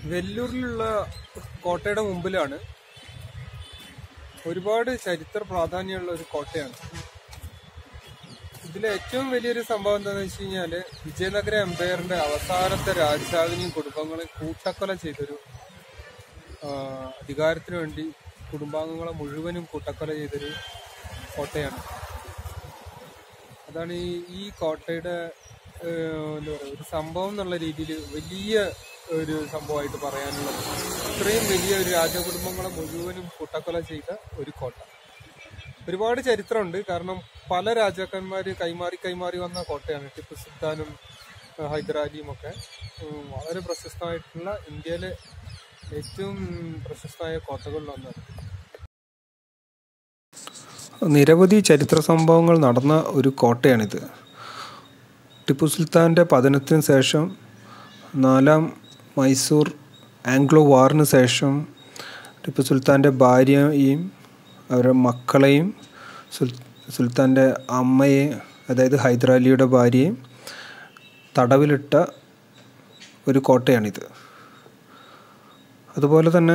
വെല്ലൂരിലുള്ള കോട്ടയുടെ മുമ്പിലാണ്. ഒരുപാട് ചരിത്ര പ്രാധാന്യമുള്ള ഒരു കോട്ടയാണ്. ഇതിലെ ഏറ്റവും വലിയൊരു സംഭവം എന്താണെന്ന് വെച്ച് കഴിഞ്ഞാല് വിജയനഗര എംപയറിന്റെ അവസാനത്തെ രാജാവിനെയും കുടുംബങ്ങളെയും കൂട്ടക്കൊല ചെയ്തൊരു അധികാരത്തിന് വേണ്ടി കുടുംബാംഗങ്ങളെ മുഴുവനും കൂട്ടക്കൊല ചെയ്തൊരു കോട്ടയാണ്. അതാണ് ഈ കോട്ടയുടെ എന്താ പറയുക, ഒരു സംഭവം എന്നുള്ള രീതിയിൽ വലിയ ഒരു സംഭവമായിട്ട് പറയാനുള്ളത്. ഇത്രയും വലിയ ഒരു രാജകുടുംബങ്ങളെ മുഴുവനും കൂട്ടക്കൊല ചെയ്ത ഒരു കോട്ട. ഒരുപാട് ചരിത്രമുണ്ട്. കാരണം പല രാജാക്കന്മാര് കൈമാറി വന്ന കോട്ടയാണ്. ടിപ്പു സുൽത്താനും ഹൈദരാലിയും ഒക്കെ വളരെ പ്രശസ്തമായിട്ടുള്ള ഇന്ത്യയിലെ ഏറ്റവും പ്രശസ്തമായ കോട്ടകളിലൊന്നാണ്. നിരവധി ചരിത്ര സംഭവങ്ങൾ നടന്ന ഒരു കോട്ടയാണിത്. ടിപ്പു സുൽത്താൻ്റെ പതനത്തിന് ശേഷം 4ാം മൈസൂർ ആംഗ്ലോ വാറിന് ശേഷം ടിപ്പു സുൽത്താൻ്റെ ഭാര്യയെയും അവരുടെ മക്കളെയും സുൽത്താൻ്റെ അമ്മയെ, അതായത് ഹൈദരാലിയുടെ ഭാര്യയെയും തടവിലിട്ട ഒരു കോട്ടയാണിത്. അതുപോലെ തന്നെ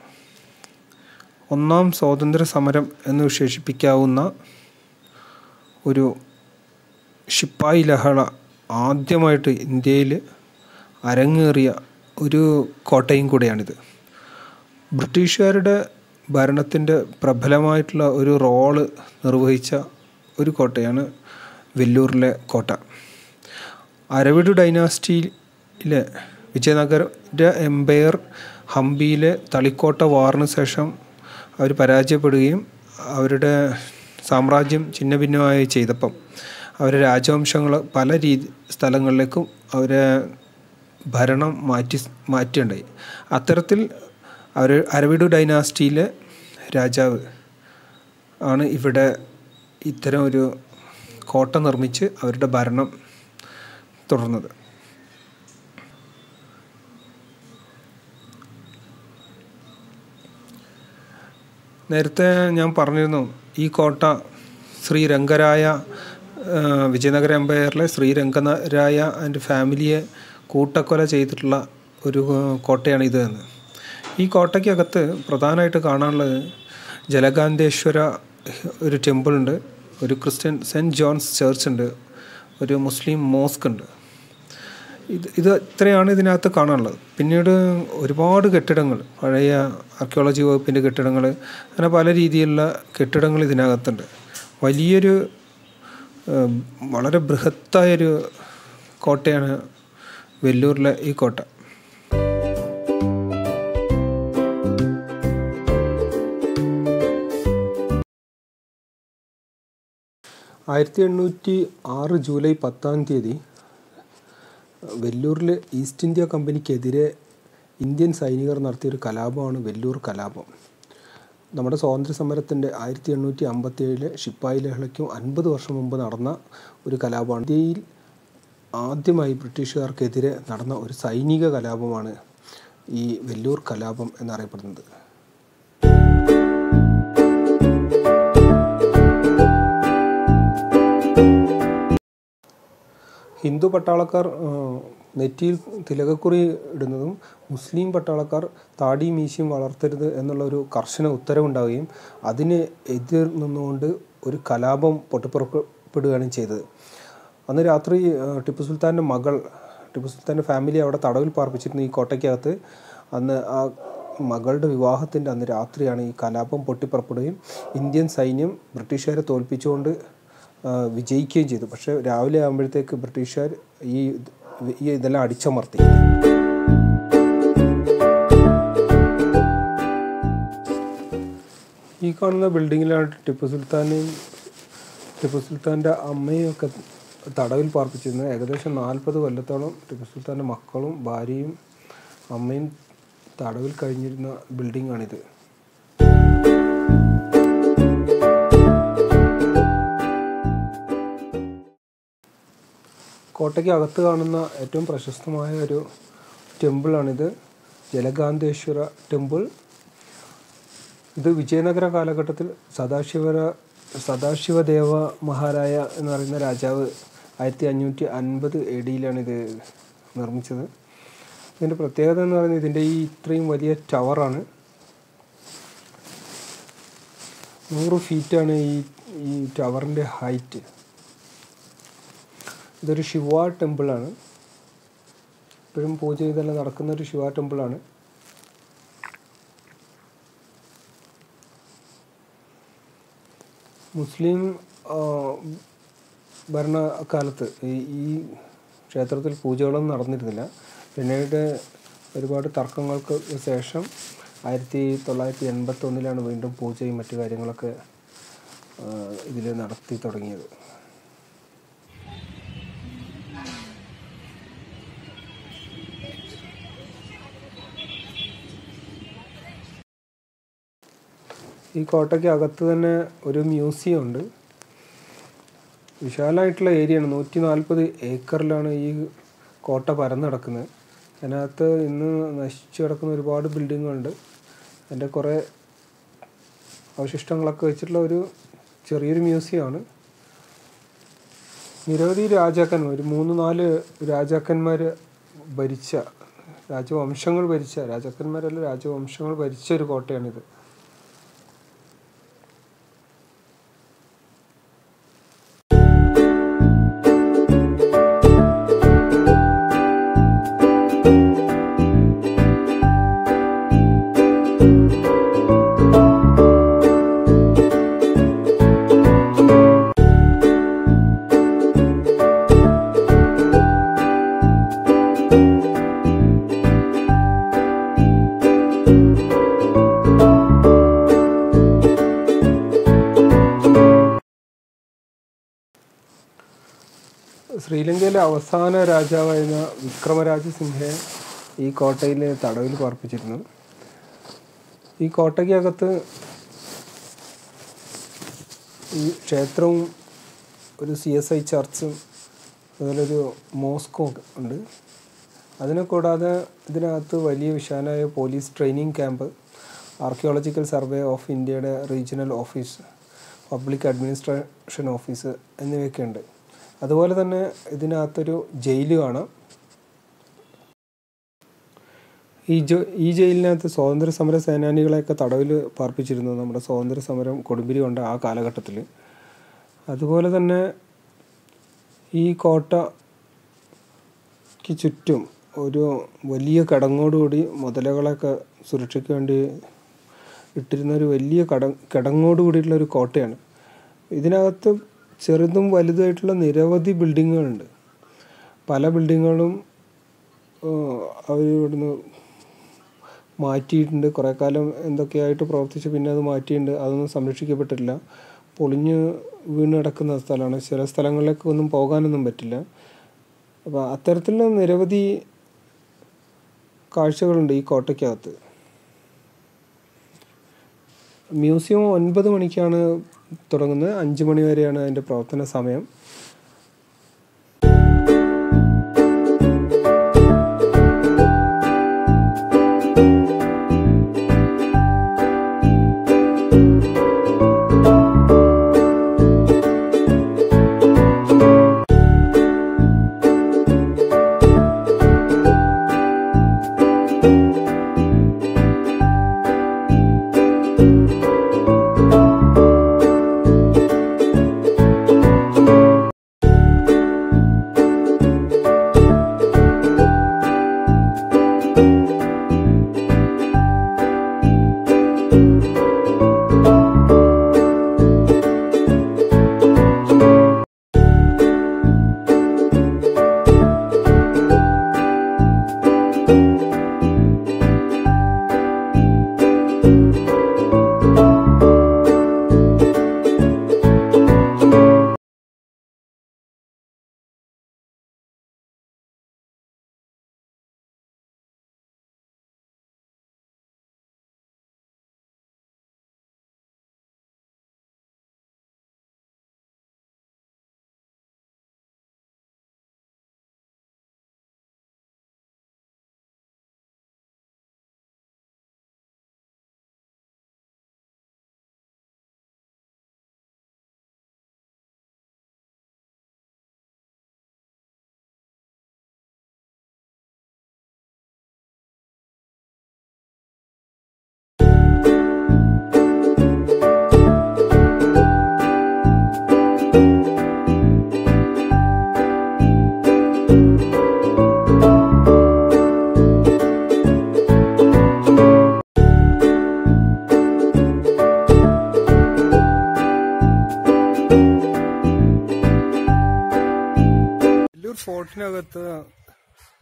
1ാം സ്വാതന്ത്ര്യ സമരം എന്ന് വിശേഷിപ്പിക്കാവുന്ന ഒരു ശിപ്പായി ലഹള ആദ്യമായിട്ട് ഇന്ത്യയിൽ അരങ്ങേറിയ ഒരു കോട്ടയും കൂടെയാണിത്. ബ്രിട്ടീഷുകാരുടെ ഭരണത്തിൻ്റെ പ്രബലമായിട്ടുള്ള ഒരു റോള് നിർവഹിച്ച ഒരു കോട്ടയാണ് വെല്ലൂരിലെ കോട്ട. അരവിഡ് ഡൈനാസ്റ്റിയിലെ വിജയനഗര എംപയർ ഹംപിയിലെ തളിക്കോട്ട വാറിന് ശേഷം അവർ പരാജയപ്പെടുകയും അവരുടെ സാമ്രാജ്യം ഛിന്നഭിന്നമായി ചെയ്തപ്പം അവരെ രാജവംശങ്ങൾ പല സ്ഥലങ്ങളിലേക്കും അവരെ ഭരണം മാറ്റിയുണ്ടായി. അത്തരത്തിൽ അരവിഡ് ഡൈനാസ്റ്റിയിലെ രാജാവ് ആണ് ഇവിടെ ഇത്തരം ഒരു കോട്ട നിർമ്മിച്ച് അവരുടെ ഭരണം തുടർന്നത്. നേരത്തെ ഞാൻ പറഞ്ഞിരുന്നു, ഈ കോട്ട ശ്രീരംഗരായ വിജയനഗര എംപയറിലെ ശ്രീരംഗരായ ആൻഡ് ഫാമിലിയെ കൂട്ടക്കൊല ചെയ്തിട്ടുള്ള ഒരു കോട്ടയാണ് ഇത് എന്ന്. ഈ കോട്ടയ്ക്കകത്ത് പ്രധാനമായിട്ട് കാണാനുള്ളത് ജലഗാന്ധേശ്വര ഒരു ടെമ്പിൾ ഉണ്ട്, ഒരു ക്രിസ്ത്യൻ സെൻറ്റ് ജോൺസ് ചർച്ച് ഉണ്ട്, ഒരു മുസ്ലിം മോസ്ക് ഉണ്ട്. ഇത് ഇത്രയാണ് ഇതിനകത്ത് കാണാനുള്ളത്. പിന്നീട് ഒരുപാട് കെട്ടിടങ്ങൾ, പഴയ ആർക്കിയോളജി വകുപ്പിൻ്റെ കെട്ടിടങ്ങൾ, അങ്ങനെ പല രീതിയിലുള്ള കെട്ടിടങ്ങൾ ഇതിനകത്തുണ്ട്. വലിയൊരു വളരെ ബൃഹത്തായൊരു കോട്ടയാണ് വെല്ലൂരിലെ ഈ കോട്ട. 1806 ജൂലൈ 10 വെല്ലൂരിൽ ഈസ്റ്റ് ഇന്ത്യ കമ്പനിക്കെതിരെ ഇന്ത്യൻ സൈനികർ നടത്തിയൊരു കലാപമാണ് വെല്ലൂർ കലാപം. നമ്മുടെ സ്വാതന്ത്ര്യ സമരത്തിൻ്റെ 1857 ശിപ്പായി ലഹളയ്ക്കും 50 വർഷം മുമ്പ് നടന്ന ഒരു കലാപമാണ്. ഇന്ത്യയിൽ ആദ്യമായി ബ്രിട്ടീഷുകാർക്കെതിരെ നടന്ന ഒരു സൈനിക കലാപമാണ് ഈ വെല്ലൂർ കലാപം എന്നറിയപ്പെടുന്നത്. ഹിന്ദു പട്ടാളക്കാർ നെറ്റിയിൽ തിലകക്കുറി ഇടുന്നതും മുസ്ലിം പട്ടാളക്കാർ താടി മീശയും വളർത്തരുത് എന്നുള്ള ഒരു കർശന ഉത്തരവുണ്ടാവുകയും അതിന് എതിർ നിന്നുകൊണ്ട് ഒരു കലാപം പൊട്ടിപ്പുറപ്പെടുകയാണ് ചെയ്തത്. അന്ന് രാത്രി ടിപ്പു സുൽത്താൻ്റെ ഫാമിലി അവിടെ തടവിൽ പാർപ്പിച്ചിരുന്ന ഈ കോട്ടയ്ക്കകത്ത് അന്ന് ആ മകളുടെ വിവാഹത്തിൻ്റെ അന്ന് രാത്രിയാണ് ഈ കലാപം പൊട്ടിപ്പുറപ്പെടുകയും ഇന്ത്യൻ സൈന്യം ബ്രിട്ടീഷുകാരെ തോൽപ്പിച്ചുകൊണ്ട് വിജയിക്കുകയും ചെയ്തു. പക്ഷേ രാവിലെ ആകുമ്പോഴത്തേക്ക് ബ്രിട്ടീഷുകാർ ഇതെല്ലാം അടിച്ചമർത്തി. ഈ കാണുന്ന ബിൽഡിങ്ങിലാണ് ടിപ്പു സുൽത്താൻ്റെ അമ്മയും ഒക്കെ തടവിൽ പാർപ്പിച്ചിരുന്നത്. ഏകദേശം 40 കൊല്ലത്തോളം ടിപ്പു സുൽത്താൻ്റെ മക്കളും ഭാര്യയും അമ്മയും തടവിൽ കഴിഞ്ഞിരുന്ന ബിൽഡിങ്ങാണിത്. കോട്ടയ്ക്ക് അകത്ത് കാണുന്ന ഏറ്റവും പ്രശസ്തമായ ഒരു ടെമ്പിളാണിത്, ജലഗാന്ധേശ്വര ടെമ്പിൾ. ഇത് വിജയനഗര കാലഘട്ടത്തിൽ സദാശിവദേവ മഹാരായ എന്ന് പറയുന്ന രാജാവ് 1550 AD ഇത് നിർമ്മിച്ചത്. ഇതിൻ്റെ പ്രത്യേകത എന്ന് പറയുന്നത് ഇതിൻ്റെ ഈ ഇത്രയും വലിയ ടവറാണ്. 100 ഫീറ്റാണ് ഈ ടവറിൻ്റെ ഹൈറ്റ്. ഇതൊരു ശിവ ടെമ്പിളാണ്. ഇപ്പോഴും പൂജ ഇതെല്ലാം നടക്കുന്ന ഒരു ശിവ ടെമ്പിളാണ്. മുസ്ലിം ഭരണകാലത്ത് ഈ ക്ഷേത്രത്തിൽ പൂജകളൊന്നും നടന്നിരുന്നില്ല. പിന്നീട് ഒരുപാട് തർക്കങ്ങൾക്ക് ശേഷം 1981 വീണ്ടും പൂജയും മറ്റു കാര്യങ്ങളൊക്കെ ഇതിൽ നടത്തി തുടങ്ങിയത്. ഈ കോട്ടയ്ക്ക് അകത്ത് തന്നെ ഒരു മ്യൂസിയം ഉണ്ട്. വിശാലമായിട്ടുള്ള ഏരിയയാണ്. 140 ഏക്കറിലാണ് ഈ കോട്ട പരന്ന് കിടക്കുന്നത്. അതിനകത്ത് ഇന്ന് നശിച്ചു കിടക്കുന്ന ഒരുപാട് ബിൽഡിങ്ങുകളുണ്ട്. അതിൻ്റെ കുറേ അവശിഷ്ടങ്ങളൊക്കെ വെച്ചിട്ടുള്ള ഒരു ചെറിയൊരു മ്യൂസിയമാണ്. നിരവധി രാജാക്കന്മാർ, ഒരു 3-4 രാജാക്കന്മാർ ഭരിച്ച, രാജവംശങ്ങൾ ഭരിച്ച ഒരു കോട്ടയാണിത്. ശ്രീലങ്കയിലെ അവസാന രാജാവായിരുന്ന വിക്രമരാജസിംഹയെ ഈ കോട്ടയിൽ തടവിൽ പാർപ്പിച്ചിരുന്നു. ഈ കോട്ടയ്ക്കകത്ത് ഈ ക്ഷേത്രവും ഒരു CSI ചർച്ചും അതുപോലൊരു മോസ്കും ഉണ്ട്. അതിനെ കൂടാതെ ഇതിനകത്ത് വലിയ വിശാലമായ police training camp, archaeological survey of ഇന്ത്യയുടെ regional office, public administration office എന്നിവയൊക്കെ ഉണ്ട്. അതുപോലെ തന്നെ ഇതിനകത്തൊരു ജയിൽ കാണാം. ഈ ജയിലിനകത്ത് സ്വാതന്ത്ര്യ സമര സേനാനികളെയൊക്കെ തടവിൽ പാർപ്പിച്ചിരുന്നു, നമ്മുടെ സ്വാതന്ത്ര്യ സമരം കൊടുമ്പിരി കൊണ്ട ആ കാലഘട്ടത്തിൽ. അതുപോലെ തന്നെ ഈ കോട്ടയ്ക്ക് ചുറ്റും ഒരു വലിയ കിടങ്ങോടുകൂടി മുതലകളൊക്കെ സുരക്ഷയ്ക്ക് വേണ്ടി ഇട്ടിരുന്ന ഒരു വലിയ കിടങ്ങോട് കൂടിയിട്ടുള്ള ഒരു കോട്ടയാണ്. ഇതിനകത്ത് ചെറുതും വലുതായിട്ടുള്ള നിരവധി ബിൽഡിങ്ങുകളുണ്ട്. പല ബിൽഡിങ്ങുകളും അവരിവിടുന്ന് മാറ്റിയിട്ടുണ്ട്. കുറേ കാലം എന്തൊക്കെയായിട്ട് പ്രവർത്തിച്ച് പിന്നെ അത് മാറ്റിയിട്ടുണ്ട്. അതൊന്നും സംരക്ഷിക്കപ്പെട്ടിട്ടില്ല. പൊളിഞ്ഞ് വീണ് കിടക്കുന്ന സ്ഥലമാണ്. ചില സ്ഥലങ്ങളിലേക്ക് ഒന്നും പോകാനൊന്നും പറ്റില്ല. അപ്പോൾ അത്തരത്തിലുള്ള നിരവധി കാഴ്ചകളുണ്ട് ഈ കോട്ടയ്ക്കകത്ത്. മ്യൂസിയം 9 മണിക്കാണ് തുടങ്ങുന്നത്. 5 മണി വരെയാണ് അതിൻ്റെ പ്രവർത്തന സമയം.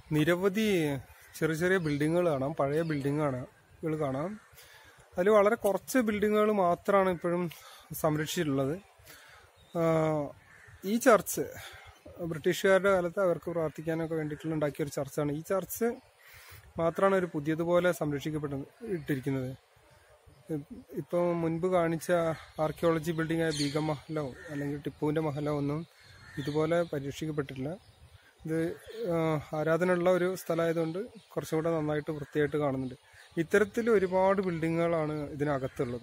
നിരവധി ചെറിയ ചെറിയ ബിൽഡിങ്ങുകൾ കാണാം, പഴയ ബിൽഡിങ്ങുകൾ കാണാം. അതിൽ വളരെ കുറച്ച് ബിൽഡിങ്ങുകൾ മാത്രമാണ് ഇപ്പോഴും സംരക്ഷിച്ചിട്ടുള്ളത്. ഈ ചർച്ച് ബ്രിട്ടീഷുകാരുടെ കാലത്ത് അവർക്ക് പ്രാർത്ഥിക്കാനൊക്കെ വേണ്ടിയിട്ടുള്ള ഉണ്ടാക്കിയ ഒരു ചർച്ചാണ്. ഈ ചർച്ച് മാത്രമാണ് ഒരു പുതിയതുപോലെ ഇട്ടിരിക്കുന്നത്. ഇപ്പോൾ മുൻപ് കാണിച്ച ആർക്കിയോളജി ബിൽഡിങ്ങായ ബീഗം മഹലോ അല്ലെങ്കിൽ ടിപ്പുവിൻ്റെ മഹലോ ഒന്നും ഇതുപോലെ പരിരക്ഷിക്കപ്പെട്ടിട്ടില്ല. ഇത് ആരാധനയുള്ള ഒരു സ്ഥലമായതുകൊണ്ട് കുറച്ചും കൂടെ നന്നായിട്ട് വൃത്തിയായിട്ട് കാണുന്നുണ്ട്. ഇത്തരത്തിൽ ഒരുപാട് ബിൽഡിങ്ങുകളാണ് ഇതിനകത്തുള്ളത്.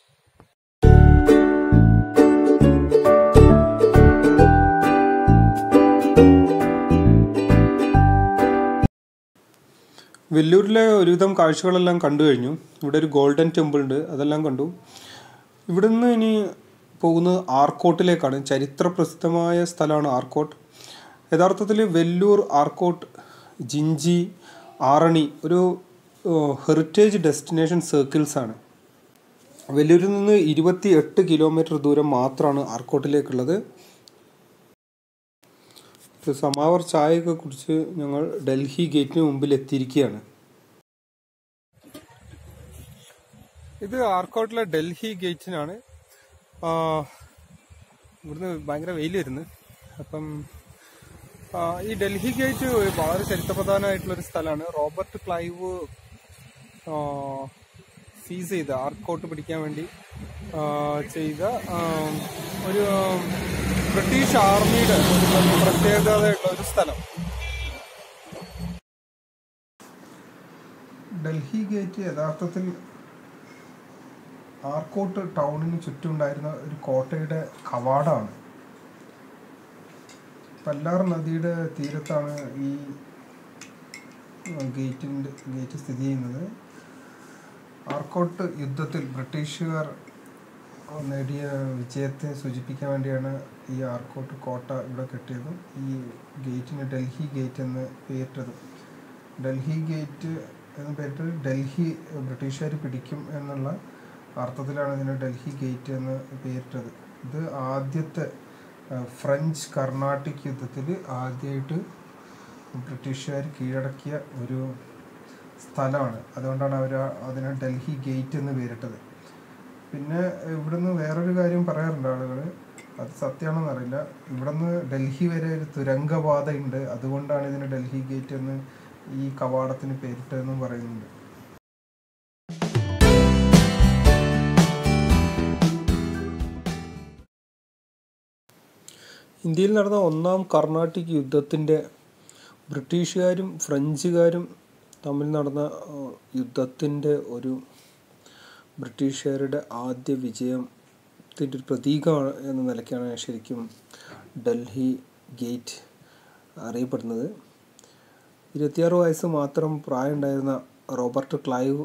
വെല്ലൂരിലെ ഒരുവിധം കാഴ്ചകളെല്ലാം കണ്ടു കഴിഞ്ഞു. ഇവിടെ ഒരു ഗോൾഡൻ ടെമ്പിൾ ഉണ്ട്, അതെല്ലാം കണ്ടു. ഇവിടുന്ന് ഇനി പോകുന്നത് ആർക്കോട്ടിലേക്കാണ്. ചരിത്ര പ്രസിദ്ധമായ സ്ഥലമാണ് ആർക്കോട്ട്. യഥാർത്ഥത്തിൽ വെല്ലൂർ, ആർക്കോട്ട്, ജിഞ്ചി, ആറണി ഒരു ഹെറിറ്റേജ് ഡെസ്റ്റിനേഷൻ സർക്കിൾസാണ്. വെല്ലൂരിൽ നിന്ന് 28 കിലോമീറ്റർ ദൂരം മാത്രമാണ് ആർക്കോട്ടിലേക്കുള്ളത്. സമാവർ ചായയൊക്കെ കുടിച്ച് ഞങ്ങൾ ഡൽഹി ഗേറ്റിന് മുമ്പിൽ എത്തിയിരിക്കുകയാണ്. ഇത് ആർക്കോട്ടിലെ ഡൽഹി ഗേറ്റിനാണ്. ഇവിടുന്ന് ഭയങ്കര വെയിൽ വരുന്നു. അപ്പം ഈ ഡൽഹി ഗേറ്റ് വളരെ ചരിത്രപ്രധാനമായിട്ടുള്ളൊരു സ്ഥലമാണ്. റോബർട്ട് ക്ലൈവ് സീസ് ചെയ്ത, ആർക്കോട്ട് പിടിക്കാൻ വേണ്ടി ചെയ്ത ഒരു ബ്രിട്ടീഷ് ആർമിയുടെ പ്രത്യേകതയുള്ള ഒരു സ്ഥലം. ഡൽഹി ഗേറ്റ് യഥാർത്ഥത്തിൽ ആർക്കോട്ട് ടൗണിന് ചുറ്റുമുണ്ടായിരുന്ന ഒരു കോട്ടയുടെ കവാടമാണ്. പല്ലാർ നദിയുടെ തീരത്താണ് ഈ ഗേറ്റ് സ്ഥിതി ചെയ്യുന്നത്. ആർക്കോട്ട് യുദ്ധത്തിൽ ബ്രിട്ടീഷുകാർ നേടിയ വിജയത്തെ സൂചിപ്പിക്കാൻ വേണ്ടിയാണ് ഈ ആർക്കോട്ട് കോട്ട ഇവിടെ കെട്ടിയതും ഈ ഗേറ്റിന് ഡൽഹി ഗേറ്റ് എന്ന് പേരിട്ടത്. ഡൽഹി ഗേറ്റ് എന്ന് പേരിട്ട് ഡൽഹി ബ്രിട്ടീഷുകാർ പിടിക്കും എന്നുള്ള അർത്ഥത്തിലാണ് ഇതിന് ഡൽഹി ഗേറ്റ് എന്ന് പേരിട്ടത്. ഇത് ആദ്യത്തെ ഫ്രഞ്ച് കർണാട്ടിക് യുദ്ധത്തിൽ ആദ്യമായിട്ട് ബ്രിട്ടീഷുകാർ കീഴടക്കിയ ഒരു സ്ഥലമാണ്. അതുകൊണ്ടാണ് അവർ അതിന് ഡൽഹി ഗേറ്റ് എന്ന് പേരിട്ടത്. പിന്നെ ഇവിടുന്ന് വേറൊരു കാര്യം പറയാറുണ്ട് ആളുകൾ, അത് സത്യമാണെന്ന് അറിയില്ല. ഇവിടുന്ന് ഡൽഹി വരെ ഒരു തുരങ്കപാത ഉണ്ട്, അതുകൊണ്ടാണ് ഇതിന് ഡൽഹി ഗേറ്റ് എന്ന് ഈ കവാടത്തിന് പേരിട്ടതെന്നും പറയുന്നുണ്ട്. ഇന്ത്യയിൽ നടന്ന ഒന്നാം കർണാട്ടിക് യുദ്ധത്തിൻ്റെ ബ്രിട്ടീഷുകാരും ഫ്രഞ്ചുകാരും തമ്മിൽ നടന്ന യുദ്ധത്തിൻ്റെ ഒരു ബ്രിട്ടീഷുകാരുടെ ആദ്യ വിജയത്തിൻ്റെ ഒരു പ്രതീകമാണ് എന്ന നിലയ്ക്കാണ് ശരിക്കും ഡൽഹി ഗേറ്റ് അറിയപ്പെടുന്നത്. 26 വയസ്സ് മാത്രം പ്രായമുണ്ടായിരുന്ന റോബർട്ട് ക്ലൈവ്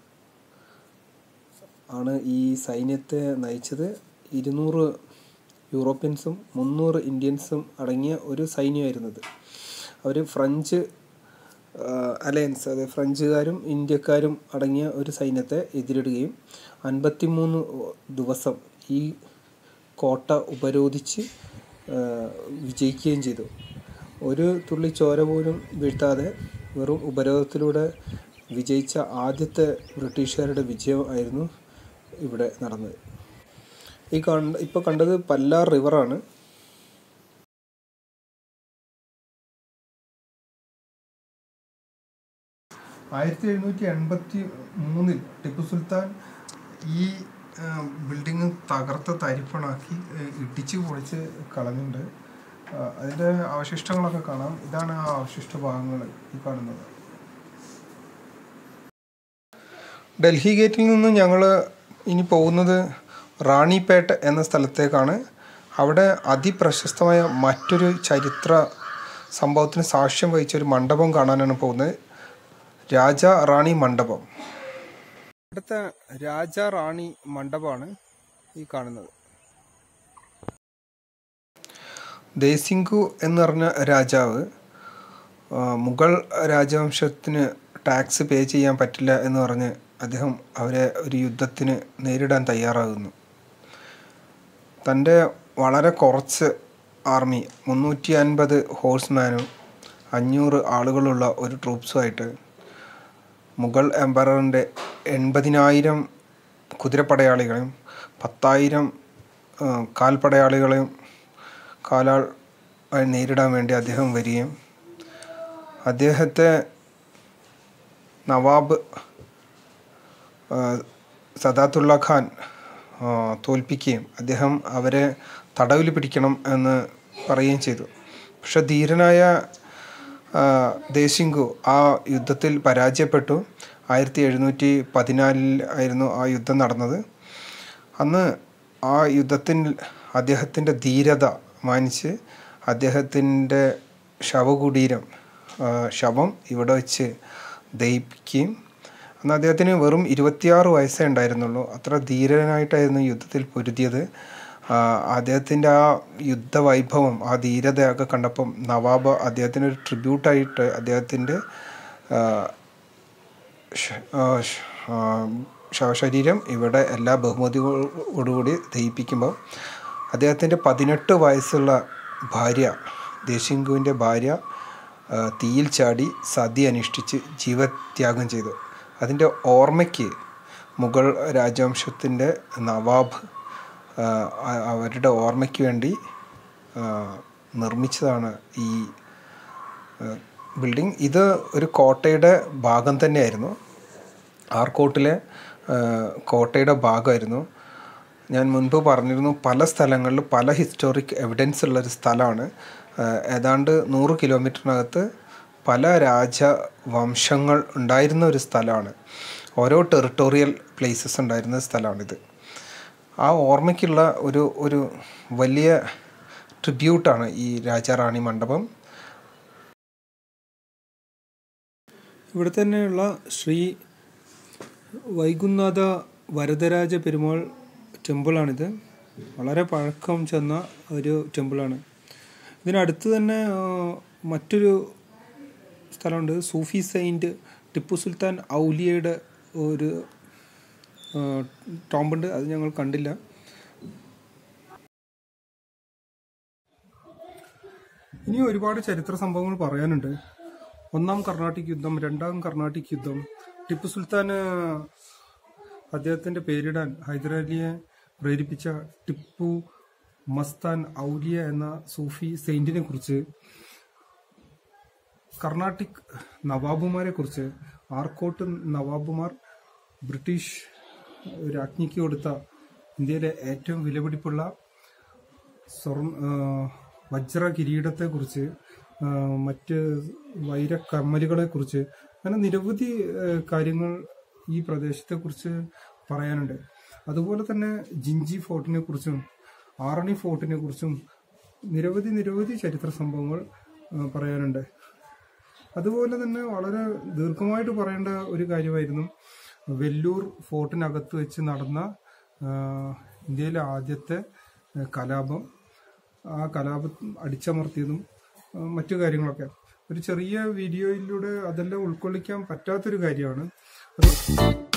ആണ് ഈ സൈന്യത്തെ നയിച്ചത്. 200 യൂറോപ്യൻസും 300 ഇന്ത്യൻസും അടങ്ങിയ ഒരു സൈന്യമായിരുന്നത്. അവർ ഫ്രഞ്ച് അലയൻസ്, അതായത് ഫ്രഞ്ചുകാരും ഇന്ത്യക്കാരും അടങ്ങിയ ഒരു സൈന്യത്തെ എതിരിടുകയും 53 ദിവസം ഈ കോട്ട ഉപരോധിച്ച് വിജയിക്കുകയും ചെയ്തു. ഒരു തുള്ളി ചോര പോലും വീഴ്ത്താതെ വെറും ഉപരോധത്തിലൂടെ വിജയിച്ച ആദ്യത്തെ ബ്രിട്ടീഷുകാരുടെ വിജയം ആയിരുന്നു ഇവിടെ നടന്നത്. ഇപ്പോൾ കണ്ടത് പല്ലാർ റിവറാണ്. ആയിരത്തി 1783 ടിപ്പു സുൽത്താൻ ഈ ബിൽഡിങ് തകർത്ത് തരിപ്പണാക്കി ഇടിച്ച് പൊളിച്ച് കളഞ്ഞിട്ടുണ്ട്. അതിൻ്റെ അവശിഷ്ടങ്ങളൊക്കെ കാണാം. ഇതാണ് ആ അവശിഷ്ട ഭാഗങ്ങൾ ഈ കാണുന്നത്. ഡൽഹി ഗേറ്റിൽ നിന്ന് ഞങ്ങൾ ഇനി പോകുന്നത് റാണിപേട്ട എന്ന സ്ഥലത്തേക്കാണ്. അവിടെ അതിപ്രശസ്തമായ മറ്റൊരു ചരിത്ര സംഭവത്തിന് സാക്ഷ്യം വഹിച്ചൊരു മണ്ഡപം കാണാനാണ് പോകുന്നത്. രാജാ റാണി മണ്ഡപം. ഇവിടുത്തെ രാജാ റാണി മണ്ഡപമാണ് ഈ കാണുന്നത്. ദേശിംഗു എന്ന് പറഞ്ഞ രാജാവ് മുഗൾ രാജവംശത്തിന് ടാക്സ് പേ ചെയ്യാൻ പറ്റില്ല എന്ന് പറഞ്ഞ് അദ്ദേഹം അവരെ ഒരു യുദ്ധത്തിന് നേരിടാൻ തയ്യാറാകുന്നു. തൻ്റെ വളരെ കുറച്ച് ആർമി 350 ഹോഴ്സ്മാനും 500 ആളുകളുള്ള ഒരു ട്രൂപ്സുമായിട്ട് മുഗൾ എംപററിൻ്റെ 80,000 കുതിരപ്പടയാളികളെയും 10,000 കാൽപ്പടയാളികളെയും നേരിടാൻ വേണ്ടി അദ്ദേഹം വരികയും അദ്ദേഹത്തെ നവാബ് സദാത്തുള്ള ഖാൻ തോൽപ്പിക്കുകയും അദ്ദേഹം അവരെ തടവിൽ പിടിക്കണം എന്ന് പറയുകയും ചെയ്തു. പക്ഷെ ധീരനായ ദേശിംഗു ആ യുദ്ധത്തിൽ പരാജയപ്പെട്ടു. 1714 ആയിരുന്നു ആ യുദ്ധം നടന്നത്. അന്ന് ആ യുദ്ധത്തിൽ അദ്ദേഹത്തിൻ്റെ ധീരത മാനിച്ച് അദ്ദേഹത്തിൻ്റെ ശവം ഇവിടെ വെച്ച് ദഹിപ്പിക്കുകയും അന്ന് അദ്ദേഹത്തിന് വെറും 26 വയസ്സേ ഉണ്ടായിരുന്നുള്ളൂ. അത്ര ധീരനായിട്ടായിരുന്നു യുദ്ധത്തിൽ പൊരുതിയത്. അദ്ദേഹത്തിൻ്റെ ആ യുദ്ധവൈഭവം, ആ ധീരതയൊക്കെ കണ്ടപ്പം നവാബ് അദ്ദേഹത്തിന് ഒരു ട്രിബ്യൂട്ടായിട്ട് അദ്ദേഹത്തിൻ്റെ ശവശരീരം ഇവിടെ എല്ലാ ബഹുമതികളോടുകൂടി ദഹിപ്പിക്കുമ്പോൾ അദ്ദേഹത്തിൻ്റെ 18 വയസ്സുള്ള ഭാര്യ, ദേശിംഗുവിൻ്റെ ഭാര്യ തീയിൽ ചാടി സതി അനുഷ്ഠിച്ച് ജീവത്യാഗം ചെയ്തു. അതിൻ്റെ ഓർമ്മയ്ക്ക് മുഗൾ രാജവംശത്തിൻ്റെ നവാബ് അവരുടെ ഓർമ്മയ്ക്ക് വേണ്ടി നിർമ്മിച്ചതാണ് ഈ ബിൽഡിംഗ്. ഇത് ഒരു കോട്ടയുടെ ഭാഗം തന്നെയായിരുന്നു. ആർക്കോട്ടിലെ കോട്ടയുടെ ഭാഗമായിരുന്നു. ഞാൻ മുൻപ് പറഞ്ഞിരുന്നു, പല സ്ഥലങ്ങളിൽ പല ഹിസ്റ്റോറിക് എവിഡൻസ് ഉള്ളൊരു സ്ഥലമാണ്. ഏതാണ്ട് 100 കിലോമീറ്ററിനകത്ത് പല രാജവംശങ്ങൾ ഉണ്ടായിരുന്ന ഒരു സ്ഥലമാണ്. ഓരോ ടെറിട്ടോറിയൽ പ്ലേസസ് ഉണ്ടായിരുന്ന സ്ഥലമാണിത്. ആ ഓർമ്മയ്ക്കുള്ള ഒരു വലിയ ട്രിബ്യൂട്ടാണ് ഈ രാജാറാണി മണ്ഡപം. ഇവിടെ തന്നെയുള്ള ശ്രീ വൈകുന്നാഥ വരദരാജ പെരുമാൾ ടെമ്പിളാണിത്. വളരെ പഴക്കം ചെന്ന ഒരു ടെമ്പിളാണ്. ഇതിനടുത്ത് തന്നെ മറ്റൊരു സ്ഥലമുണ്ട്, സൂഫി സെയിൻറ്റ് ടിപ്പു സുൽത്താൻ ഔലിയയുടെ ഒരു ടോമ്പുണ്ട്. അത് ഞങ്ങൾ കണ്ടില്ല. ഇനി ഒരുപാട് ചരിത്ര സംഭവങ്ങൾ പറയാനുണ്ട്. 1-ാം കർണാട്ടിക് യുദ്ധം, 2-ാം കർണാട്ടിക് യുദ്ധം, ടിപ്പു സുൽത്താൻ അദ്ദേഹത്തിൻ്റെ പേരിടാൻ ഹൈദരാലിയെ പ്രേരിപ്പിച്ച ടിപ്പു മസ്താൻ ഔലിയ എന്ന സൂഫി സെയിൻറ്റിനെ കുറിച്ച്, കർണാട്ടിക് നവാബുമാരെ കുറിച്ച്, ആർക്കോട്ട് നവാബുമാർ ബ്രിട്ടീഷ് രാജ്ഞിക്ക് കൊടുത്ത ഇന്ത്യയിലെ ഏറ്റവും വിലപിടിപ്പുള്ള വജ്ര കിരീടത്തെക്കുറിച്ച്, മറ്റ് വൈരക്കമ്മലുകളെക്കുറിച്ച്, അങ്ങനെ നിരവധി കാര്യങ്ങൾ ഈ പ്രദേശത്തെക്കുറിച്ച് പറയാനുണ്ട്. അതുപോലെ തന്നെ ജിഞ്ചി ഫോർട്ടിനെ കുറിച്ചും ആറണി ഫോർട്ടിനെ കുറിച്ചും നിരവധി ചരിത്ര സംഭവങ്ങൾ പറയാനുണ്ട്. അതുപോലെ തന്നെ വളരെ ദീർഘമായിട്ട് പറയേണ്ട ഒരു കാര്യമായിരുന്നു വെല്ലൂർ ഫോർട്ടിനകത്ത് വെച്ച് നടന്ന ഇന്ത്യയിലെ ആദ്യത്തെ കലാപം. ആ കലാപം അടിച്ചമർത്തിയതും മറ്റു കാര്യങ്ങളൊക്കെ ഒരു ചെറിയ വീഡിയോയിലൂടെ അതെല്ലാം ഉൾക്കൊള്ളിക്കാൻ പറ്റാത്തൊരു കാര്യമാണ്.